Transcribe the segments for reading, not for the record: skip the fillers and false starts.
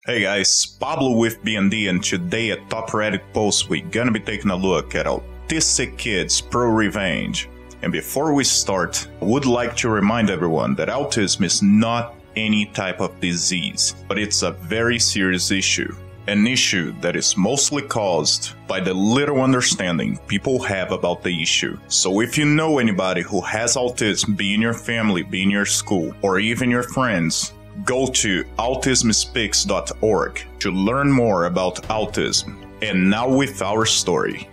Hey guys, Pablo with BND, and today at Top Reddit Post we're gonna be taking a look at Autistic Kids ProRevenge. And before we start, I would like to remind everyone that autism is not any type of disease, but it's a very serious issue. An issue that is mostly caused by the little understanding people have about the issue. So if you know anybody who has autism, be in your family, be in your school, or even your friends, go to autismspeaks.org to learn more about autism. And now with our story.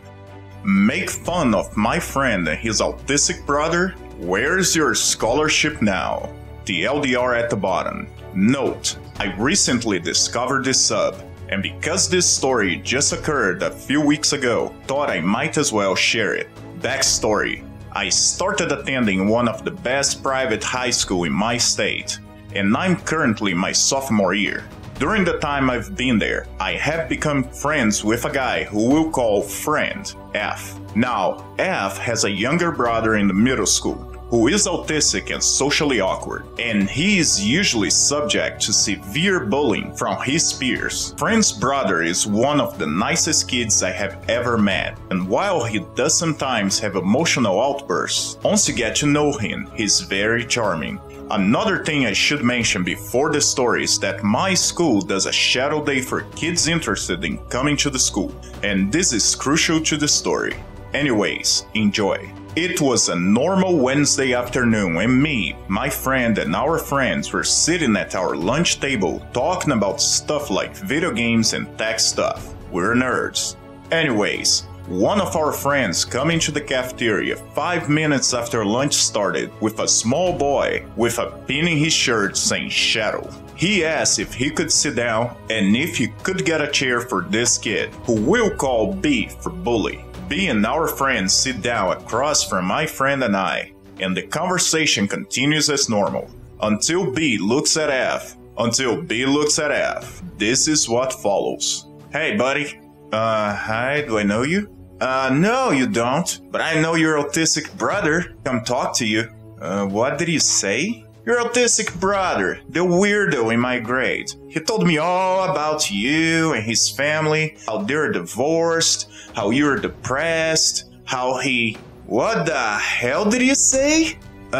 Make fun of my friend and his autistic brother? Where's your scholarship now? The LDR at the bottom. Note, I recently discovered this sub, and because this story just occurred a few weeks ago, thought I might as well share it. Backstory. I started attending one of the best private high school in my state, and I'm currently my sophomore year. During the time I've been there, I have become friends with a guy who we'll call friend F. Now, F has a younger brother in the middle school who is autistic and socially awkward, and he is usually subject to severe bullying from his peers. Friend's brother is one of the nicest kids I have ever met, and while he does sometimes have emotional outbursts, once you get to know him, he's very charming. Another thing I should mention before the story is that my school does a shadow day for kids interested in coming to the school, and this is crucial to the story. Anyways, enjoy. It was a normal Wednesday afternoon when me, my friend, and our friends were sitting at our lunch table talking about stuff like video games and tech stuff. We're nerds. Anyways, one of our friends came into the cafeteria 5 minutes after lunch started with a small boy with a pin in his shirt saying shadow. He asked if he could sit down and if he could get a chair for this kid, who we'll call B for bully. B and our friends sit down across from my friend and I, and the conversation continues as normal. Until B looks at F. This is what follows. Hey buddy. Hi, do I know you? No, you don't. But I know your autistic brother. Come talk to you. What did you say? Your autistic brother, the weirdo in my grade. He told me all about you and his family, how they're divorced, how you're depressed, how he... What the hell did you say?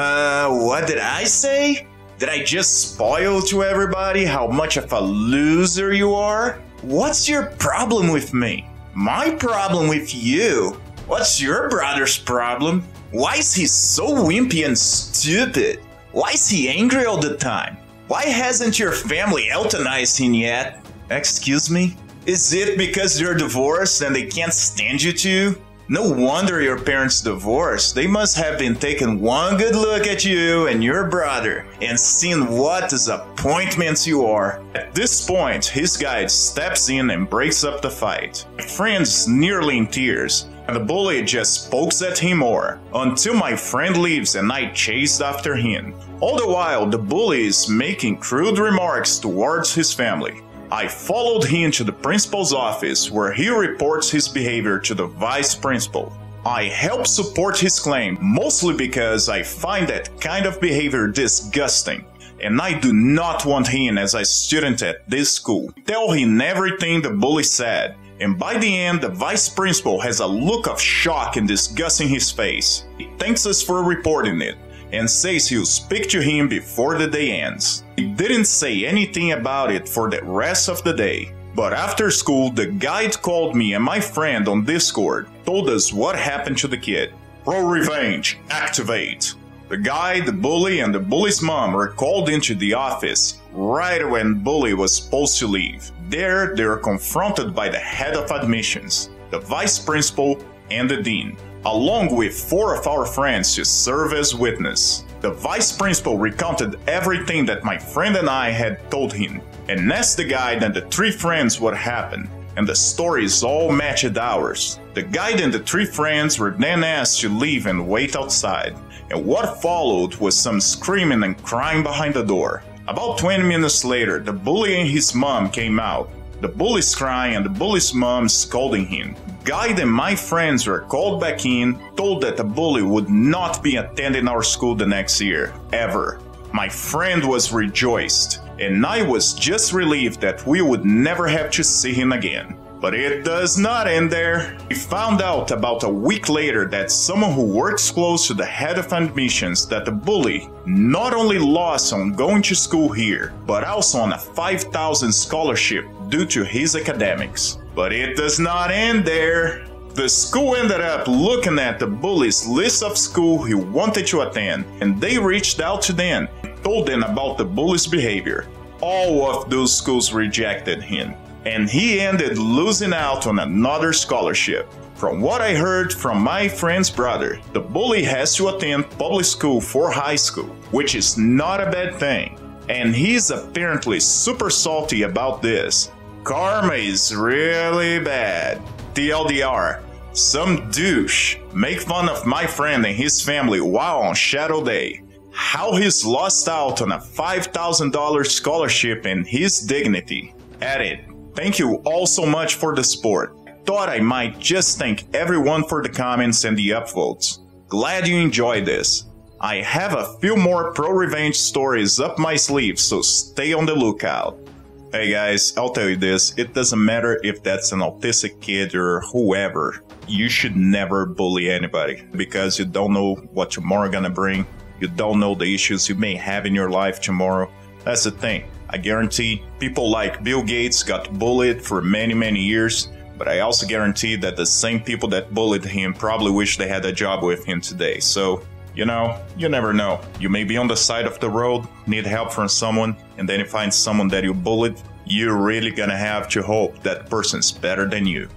What did I say? Did I just spoil to everybody how much of a loser you are? What's your problem with me? My problem with you? What's your brother's problem? Why is he so wimpy and stupid? Why is he angry all the time? Why hasn't your family euthanized him yet? Excuse me? Is it because you're divorced and they can't stand you two? No wonder your parents divorced. They must have been taking one good look at you and your brother and seen what disappointments you are. At this point, his guide steps in and breaks up the fight. My friend's nearly in tears, and the bully just pokes at him more, until my friend leaves and I chased after him. All the while, the bully is making crude remarks towards his family. I followed him to the principal's office, where he reports his behavior to the vice principal. I help support his claim, mostly because I find that kind of behavior disgusting, and I do not want him as a student at this school. Tell him everything the bully said, and by the end the vice principal has a look of shock and disgust in his face. He thanks us for reporting it, and says he'll speak to him before the day ends. He didn't say anything about it for the rest of the day, but after school the guide called me and my friend on Discord, told us what happened to the kid. ProRevenge, activate! The guy, the bully, and the bully's mom were called into the office right when bully was supposed to leave. There, they were confronted by the head of admissions, the vice principal, and the dean, along with 4 of our friends to serve as witness. The vice principal recounted everything that my friend and I had told him, and asked the guide and the 3 friends what happened, and the stories all matched ours. The guide and the 3 friends were then asked to leave and wait outside, and what followed was some screaming and crying behind the door. About 20 minutes later, the bully and his mom came out. The bully's crying and the bully's mom scolding him. Guide and my friends were called back in, told that the bully would not be attending our school the next year, ever. My friend was rejoiced, and I was just relieved that we would never have to see him again. But it does not end there. We found out about a week later that someone who works close to the head of admissions that the bully not only lost on going to school here, but also on a $5,000 scholarship due to his academics. But it does not end there. The school ended up looking at the bully's list of schools he wanted to attend, and they reached out to them and told them about the bully's behavior. All of those schools rejected him, and he ended losing out on another scholarship. From what I heard from my friend's brother, the bully has to attend public school for high school, which is not a bad thing, and he's apparently super salty about this. Karma is really bad. TLDR, some douche make fun of my friend and his family while on Shadow Day. How he's lost out on a $5,000 scholarship and his dignity. Edit. Thank you all so much for the support. Thought I might just thank everyone for the comments and the upvotes. Glad you enjoyed this. I have a few more ProRevenge stories up my sleeve, so stay on the lookout. Hey guys, I'll tell you this, it doesn't matter if that's an autistic kid or whoever, you should never bully anybody, because you don't know what tomorrow gonna bring, you don't know the issues you may have in your life tomorrow. That's the thing, I guarantee people like Bill Gates got bullied for many years, but I also guarantee that the same people that bullied him probably wish they had a job with him today. So, you know, you never know. You may be on the side of the road, need help from someone, and then you find someone that you bullied, you're really gonna have to hope that person's better than you.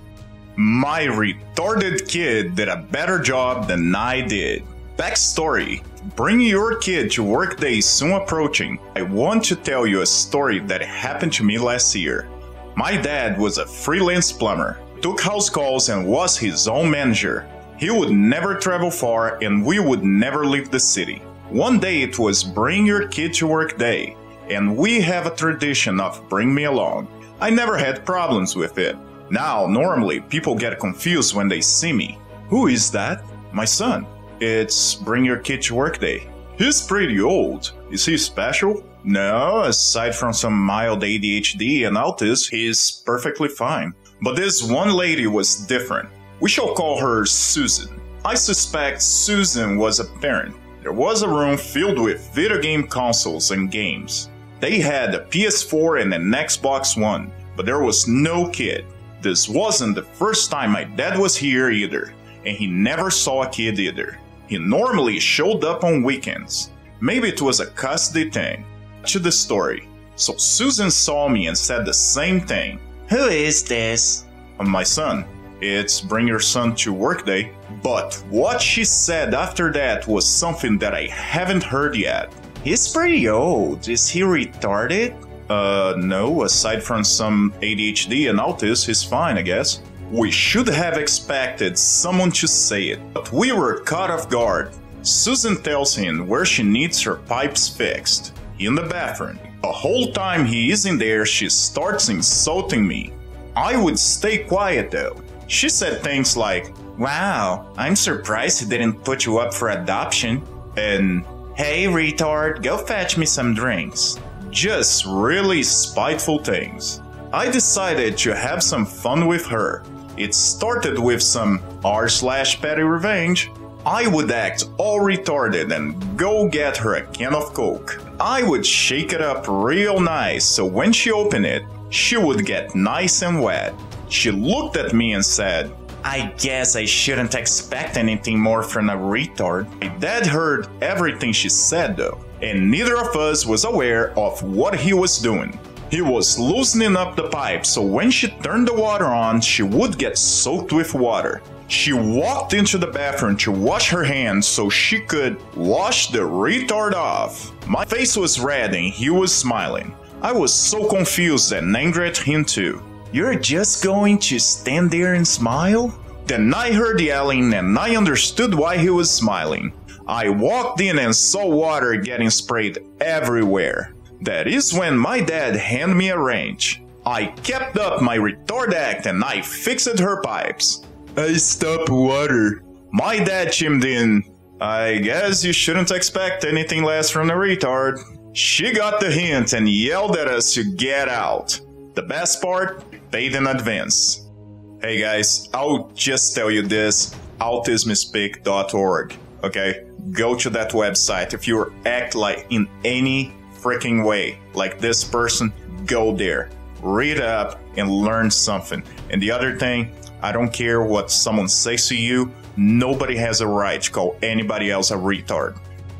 My retarded kid did a better job than I did. Backstory. Bring your kid to work day soon approaching. I want to tell you a story that happened to me last year. My dad was a freelance plumber, took house calls and was his own manager. He would never travel far and we would never leave the city. One day it was bring your kid to work day, and we have a tradition of bring me along. I never had problems with it. Now, normally people get confused when they see me. Who is that? My son. It's bring your kid to work day. He's pretty old. Is he special? No, aside from some mild ADHD and autism, he's perfectly fine. But this one lady was different. We shall call her Susan. I suspect Susan was a parent. There was a room filled with video game consoles and games. They had a PS4 and an Xbox One, but there was no kid. This wasn't the first time my dad was here either, and he never saw a kid either. He normally showed up on weekends. Maybe it was a custody thing. To the story. So Susan saw me and said the same thing. Who is this? My son. It's bring your son to work day. But what she said after that was something that I haven't heard yet. He's pretty old. Is he retarded? No, aside from some ADHD and autism, he's fine, I guess. We should have expected someone to say it, but we were caught off guard. Susan tells him where she needs her pipes fixed. In the bathroom. The whole time he is in there, she starts insulting me. I would stay quiet though. She said things like, "Wow, I'm surprised he didn't put you up for adoption," and "Hey retard, go fetch me some drinks." Just really spiteful things. I decided to have some fun with her. It started with some rSlash ProRevenge. I would act all retarded and go get her a can of Coke. I would shake it up real nice so when she opened it, she would get nice and wet. She looked at me and said, "I guess I shouldn't expect anything more from a retard." My dad heard everything she said though, and neither of us was aware of what he was doing. He was loosening up the pipe so when she turned the water on, she would get soaked with water. She walked into the bathroom to wash her hands so she could wash the retard off. My face was red and he was smiling. I was so confused and angry at him too. "You're just going to stand there and smile?" Then I heard yelling and I understood why he was smiling. I walked in and saw water getting sprayed everywhere. That is when my dad handed me a wrench. I kept up my retard act and I fixed her pipes. "I stopped water." My dad chimed in, "I guess you shouldn't expect anything less from a retard." She got the hint and yelled at us to get out. The best part? Paid in advance. Hey guys, I'll just tell you this, autismspeak.org, okay? Go to that website. If you act like in any freaking way like this person, go there. Read up and learn something. And the other thing, I don't care what someone says to you, nobody has a right to call anybody else a retard.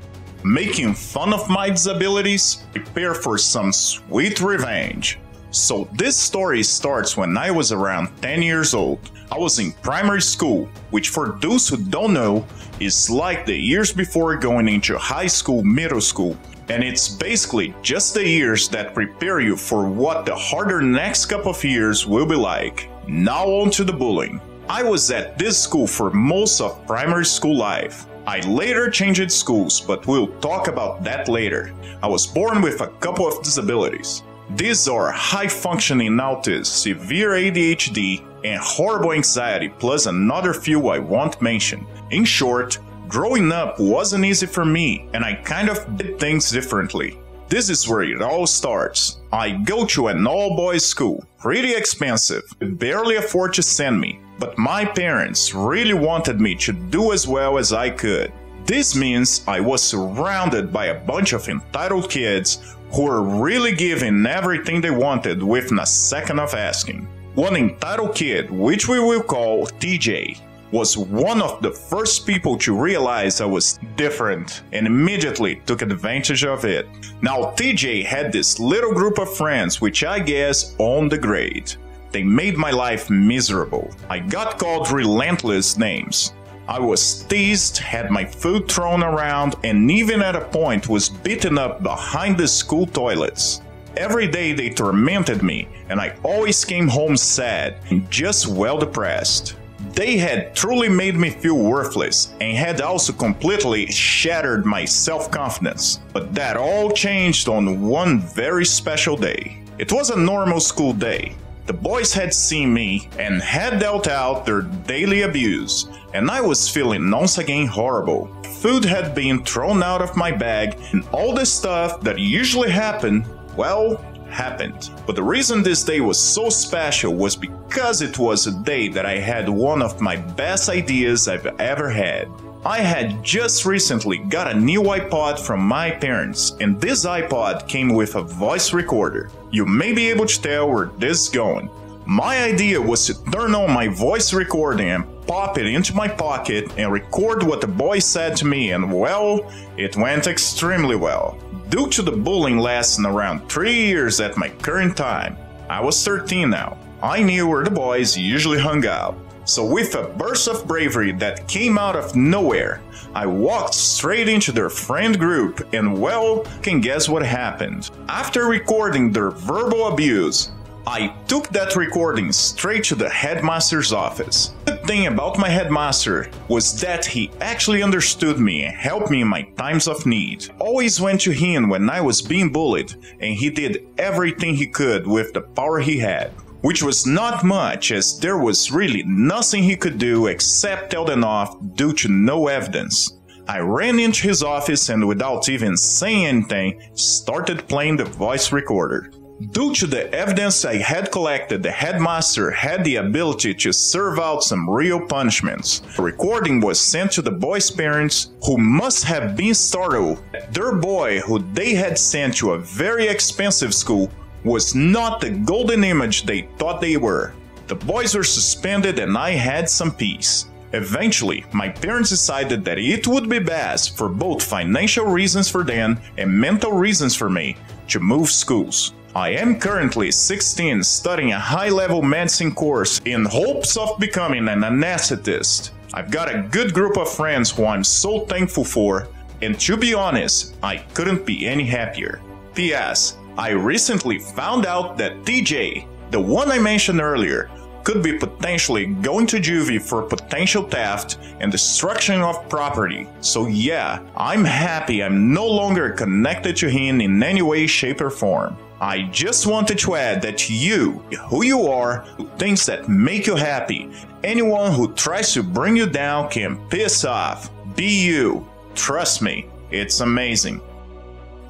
Making fun of my disabilities? Prepare for some sweet revenge. So this story starts when I was around 10 years old. I was in primary school, which for those who don't know, is like the years before going into high school, middle school. And it's basically just the years that prepare you for what the harder next couple of years will be like. Now on to the bullying. I was at this school for most of primary school life. I later changed schools, but we'll talk about that later. I was born with a couple of disabilities. These are high-functioning autism, severe ADHD, and horrible anxiety, plus another few I won't mention. In short, growing up wasn't easy for me, and I kind of did things differently. This is where it all starts. I go to an all-boys school, pretty expensive, could barely afford to send me, but my parents really wanted me to do as well as I could. This means I was surrounded by a bunch of entitled kids who were really giving everything they wanted within a second of asking. One entitled kid, which we will call TJ, was one of the first people to realize I was different and immediately took advantage of it. Now TJ had this little group of friends which I guess owned the grade. They made my life miserable. I got called relentless names. I was teased, had my food thrown around, and even at a point was beaten up behind the school toilets. Every day they tormented me, and I always came home sad and just well depressed. They had truly made me feel worthless and had also completely shattered my self-confidence. But that all changed on one very special day. It was a normal school day. The boys had seen me and had dealt out their daily abuse, and I was feeling once again horrible. Food had been thrown out of my bag, and all the stuff that usually happened, well, happened. But the reason this day was so special was because it was a day that I had one of my best ideas I've ever had. I had just recently got a new iPod from my parents, and this iPod came with a voice recorder. You may be able to tell where this is going. My idea was to turn on my voice recording and pop it into my pocket and record what the boy said to me, and well, it went extremely well. Due to the bullying lasting around 3 years at my current time, I was 13 now. I knew where the boys usually hung out. So with a burst of bravery that came out of nowhere, I walked straight into their friend group and well, can guess what happened. After recording their verbal abuse, I took that recording straight to the headmaster's office. The thing about my headmaster was that he actually understood me and helped me in my times of need. Always went to him when I was being bullied, and he did everything he could with the power he had. Which was not much, as there was really nothing he could do except tell them off due to no evidence. I ran into his office and without even saying anything, started playing the voice recorder. Due to the evidence I had collected, the headmaster had the ability to serve out some real punishments. The recording was sent to the boys' parents, who must have been startled that their boy, who they had sent to a very expensive school, was not the golden image they thought they were. The boys were suspended and I had some peace. Eventually, my parents decided that it would be best for both financial reasons for them and mental reasons for me to move schools. I am currently 16 studying a high-level medicine course in hopes of becoming an anesthetist. I've got a good group of friends who I'm so thankful for, and to be honest, I couldn't be any happier. P.S. I recently found out that TJ, the one I mentioned earlier, could be potentially going to juvie for potential theft and destruction of property. So yeah, I'm happy I'm no longer connected to him in any way, shape or form. I just wanted to add that you, who you are, do things that make you happy. Anyone who tries to bring you down can piss off. Be you. Trust me, it's amazing.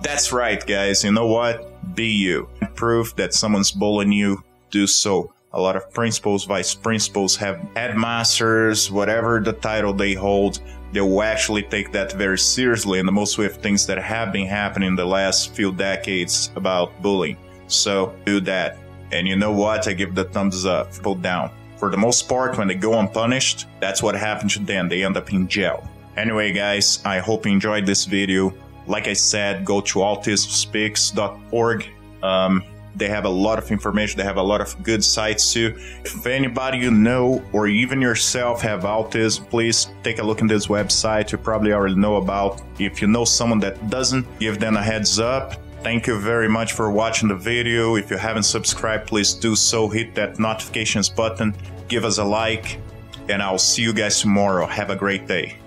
That's right, guys. You know what? Be you. Proof that someone's bullying you, do so. A lot of principals, vice principals, have headmasters, whatever the title they hold, they will actually take that very seriously, and the most with things that have been happening in the last few decades about bullying. So do that. And you know what? I give the thumbs up, pull down. For the most part, when they go unpunished, that's what happens to them. They end up in jail. Anyway, guys, I hope you enjoyed this video. Like I said, go to autismspeaks.org. They have a lot of information. They have a lot of good sites too. If anybody you know or even yourself have autism, please take a look in this website. You probably already know about. If you know someone that doesn't, give them a heads up. Thank you very much for watching the video. If you haven't subscribed, please do so. Hit that notifications button. Give us a like. And I'll see you guys tomorrow. Have a great day.